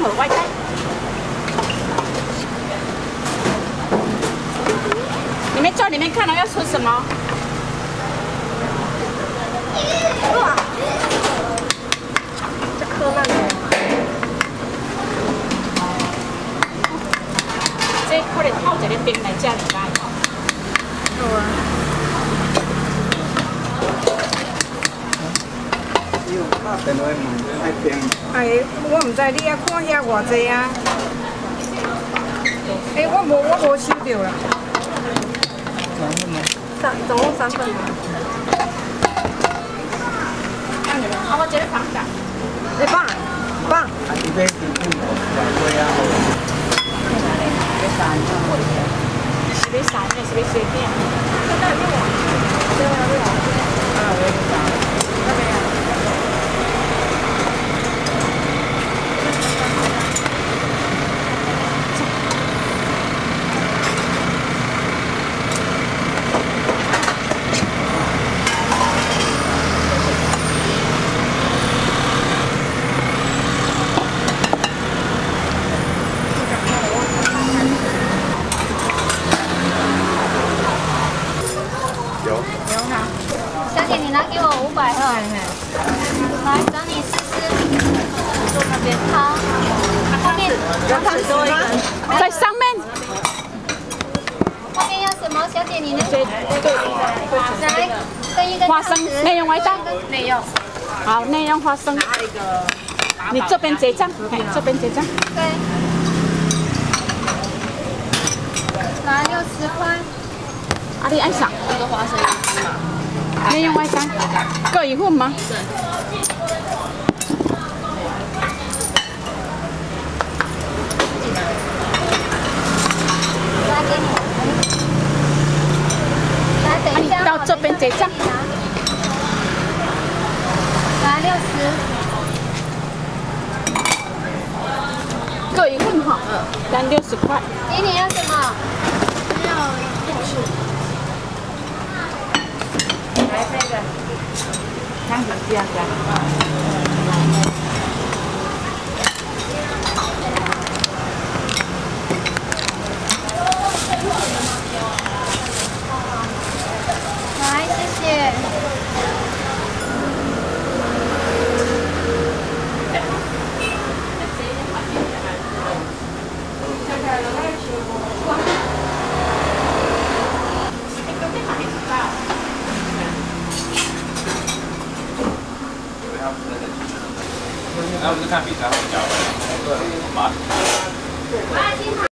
和外带。你们坐里面看了要吃什么？哇！这颗烂了。这可能泡一个冰来吃就该。好啊。 哎，我唔知你啊看遐偌济啊？哎，我无收到啦。总共3份。 啊，我这个放下。 哎，放。 是要散的，是要随便。 小姐，你拿给我500块。来，找你试试。坐那边好。后面要汤匙吗？ 在上面。 后面要什么？小姐，你那对。 来，跟一个花生内用外带。 内用。 好，内用花生。你这边结账，这边结账。 对。来60块。 啊，你按啥？ 这个花生油芝麻。 内用外带，各一份吗？ 对。 来给你。来，等一下。 到这边结账。 来60。 各一份哈。单60块。 给你要什么？ 要豆豉。 来这个，看你这样子。 来，谢谢。 然后我们就看比赛，我们讲，对，马。